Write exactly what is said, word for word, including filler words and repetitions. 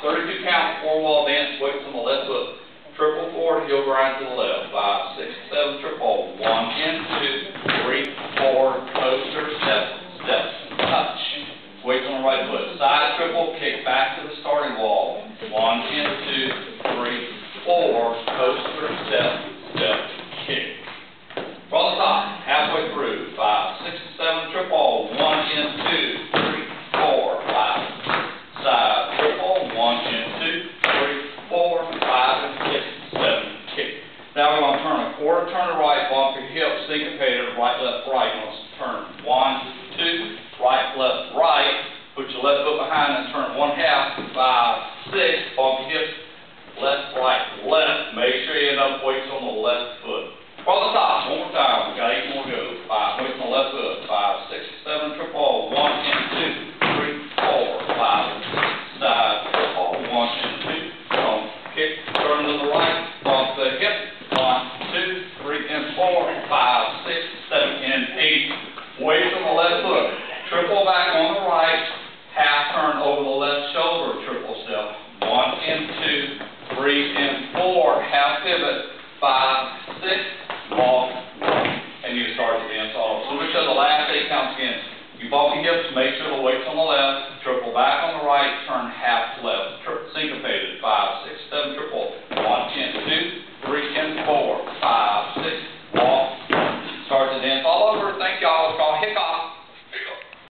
thirty-two count, four wall dance, weights on the left foot. Triple forward, heel grind to the left. Five, six, seven, triple. One, in, two, three, four, coaster, step, step, touch. Weights on the right foot. Side triple, kick back to the starting wall. One, in, two, three, four, coaster, step, step, kick. From the top, halfway through. Five, six, seven, triple. One, in, two, three, four, five. Side triple. One, in, two, three, four, five, and six, seven, kick. Now we're going to turn a quarter turn to right, bump your hips, syncopated, right, left, right. Let's turn one, two, right, left, right. Put your left foot behind and turn one half, five, six, bump your hips, left, right, left. Make sure you end up weights on the left foot. From the top, one more time. We got eight more to go. Five, weights on the left foot. Five, six, seven, triple. One, and two, three, four, five, and six. Side, triple. One, and two. Bump, kick, turn to the right. Bump the hip. One, two, three, and four, five, six, seven, and eight. Weights on the left foot. Triple back on the right. Half turn over the left shoulder. Triple step. One, and two, three, and four. Half pivot. Five, six. Walk, walk, and you start to dance off. So we show the last eight counts again. You bump your hips, make sure the weight's on the left, triple back on the right, turn half left.